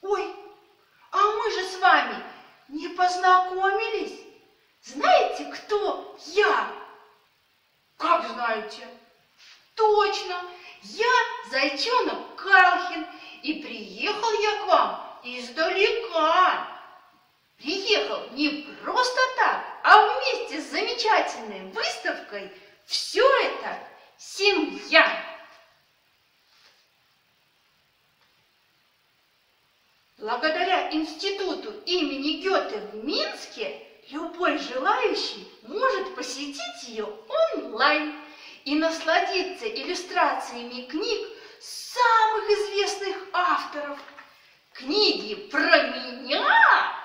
Ой, а мы же с вами не познакомились. Знаете, кто я? Как знаете? Точно, я зайчонок Карлхен, и приехал я к вам издалека. Приехал не просто так, а вместе с замечательной выставкой «Все это семья». Благодаря институту имени Гёте в Минске любой желающий может посетить ее онлайн и насладиться иллюстрациями книг самых известных авторов. Книги про меня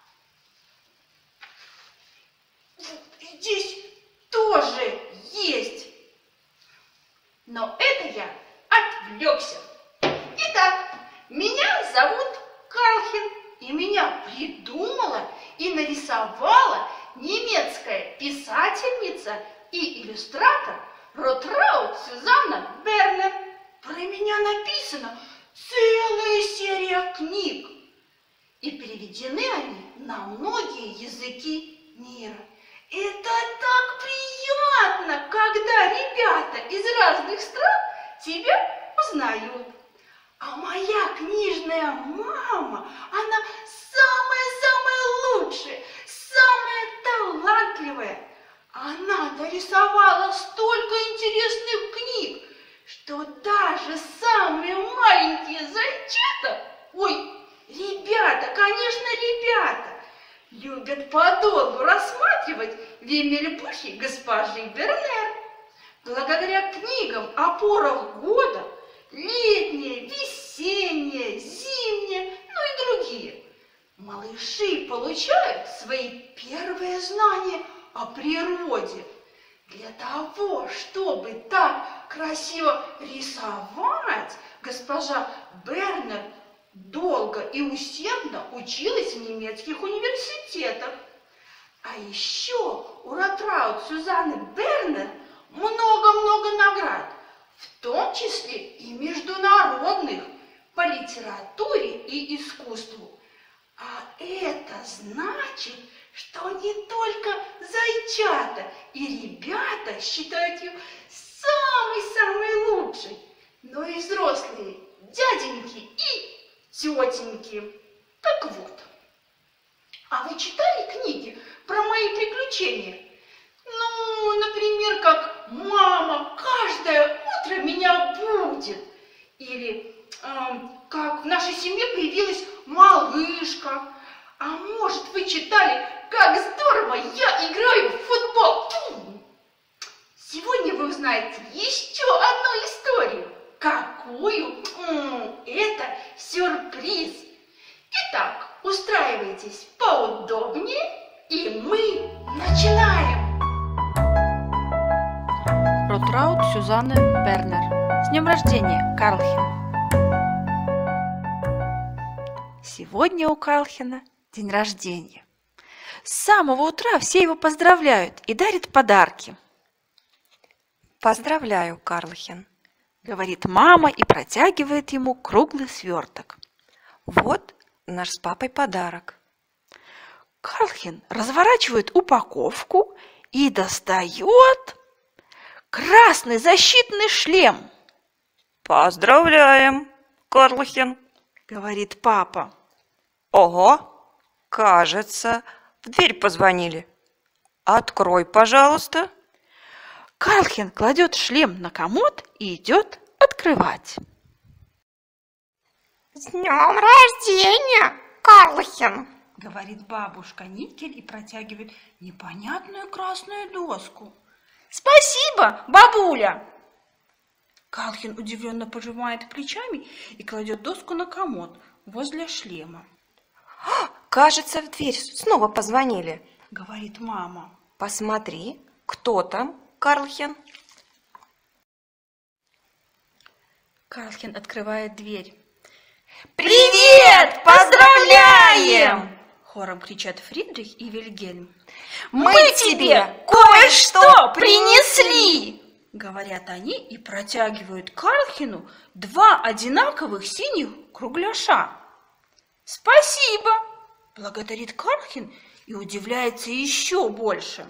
здесь тоже есть. Но это я отвлекся. Итак, меня зовут Карлхен, и меня придумала и нарисовала немецкая писательница и иллюстратор Ротраут Сюзанна Бернер. Про меня написана целая серия книг, и переведены они на многие языки мира. Это так приятно, когда ребята из разных стран тебя узнают. А моя книжная мама, она самая-самая лучшая, самая талантливая. Она нарисовала столько интересных книг, что даже самые маленькие зайчата, ой, ребята, конечно, ребята, любят подолгу рассматривать Вимельбухи госпожи Бернер. Благодаря книгам о порах года, летнее, весеннее, зимнее, ну и другие, малыши получают свои первые знания о природе. Для того, чтобы так красиво рисовать, госпожа Бернер долго и усердно училась в немецких университетах. А еще у Ротраут Сюзанны Бернер много-много наград, в том числе и международных, по литературе и искусству. А это значит, что не только зайчата и ребята считают ее самой-самой лучшей, но и взрослые дяденьки и тетеньки. Так вот, а вы читали книги про мои приключения? Ну, например, как «Мама каждое утро меня будет», или как в нашей семье появилась малышка. А может, вы читали, как здорово я играю в футбол? Сегодня вы узнаете еще одну историю. Какую? Это сюрприз. Итак, устраивайтесь поудобнее, и мы начинаем. Ротраут Сюзанны Бернер. С днем рождения, Карлхен! Сегодня у Карлхена день рождения. С самого утра все его поздравляют и дарят подарки. «Поздравляю, Карлхен», — говорит мама и протягивает ему круглый сверток. «Вот наш с папой подарок». Карлхен разворачивает упаковку и достает красный защитный шлем. «Поздравляем, Карлхен», — говорит папа. «Ого, кажется, в дверь позвонили. Открой, пожалуйста». Карлхен кладет шлем на комод и идет открывать. «С днем рождения, Карлхен!» — говорит бабушка Никель и протягивает непонятную красную доску. «Спасибо, бабуля!» Карлхен удивленно пожимает плечами и кладет доску на комод возле шлема. «Кажется, в дверь снова позвонили», — говорит мама. «Посмотри, кто там, Карлхен?» Карлхен открывает дверь. «Привет! Поздравляем!» — хором кричат Фридрих и Вильгельм. «Мы тебе кое-что принесли!» — говорят они и протягивают Карлхену два одинаковых синих кругляша. Спасибо, благодарит Карлхен и удивляется еще больше.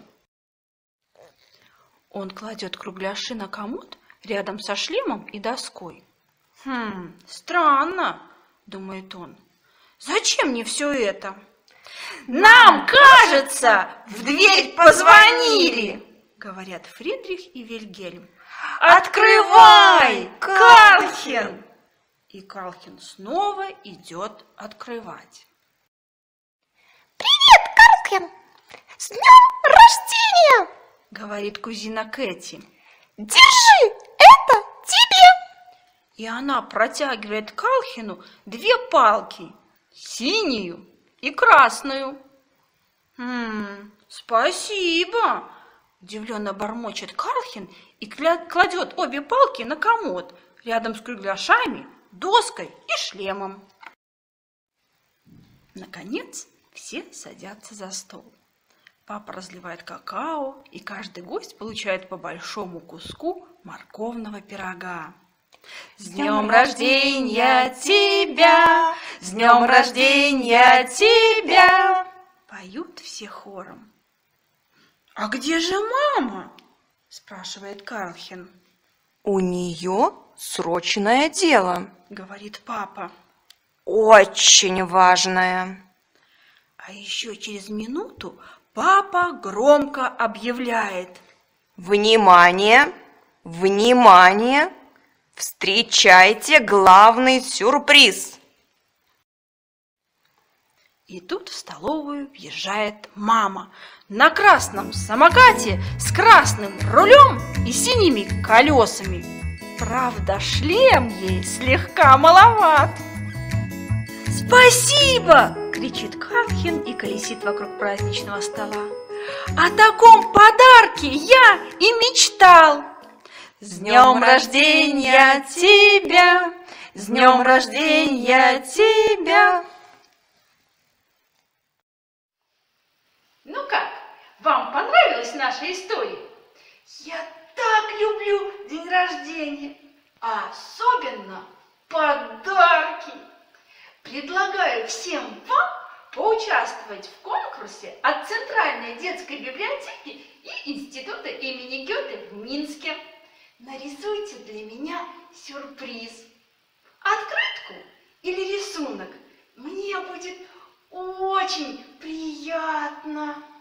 Он кладет кругляши на комод рядом со шлемом и доской. Странно, думает он. Зачем мне все это? Нам кажется, в дверь позвонили, говорят Фридрих и Вильгельм. Открывай, Карлхен! И Карлхен снова идет открывать. Привет, Карлхен! С днем рождения! Говорит кузина Кэти. Держи, это тебе! И она протягивает Карлхену 2 палки, синюю и красную. Спасибо! Удивленно бормочет Карлхен и кладет обе палки на комод рядом с кругляшами, доской и шлемом. Наконец все садятся за стол. Папа разливает какао, и каждый гость получает по большому куску морковного пирога. С днем рождения тебя! С днем рождения тебя! Поют все хором. «А где же мама?» – спрашивает Карлхен. У нее срочное дело. Говорит папа. Очень важное. А еще через минуту папа громко объявляет. Внимание! Внимание! Встречайте главный сюрприз! И тут в столовую въезжает мама на красном самокате с красным рулем и синими колесами. Правда, шлем ей слегка маловат. «Спасибо!» – кричит Карлхен и колесит вокруг праздничного стола. «О таком подарке я и мечтал!» С днем рождения тебя! С днем рождения тебя! Ну как, вам понравилась наша история? Я так люблю день рождения, а особенно подарки. Предлагаю всем вам поучаствовать в конкурсе от Центральной детской библиотеки и Института имени Гёте в Минске. Нарисуйте для меня сюрприз. Открытку или рисунок. Мне будет очень приятно.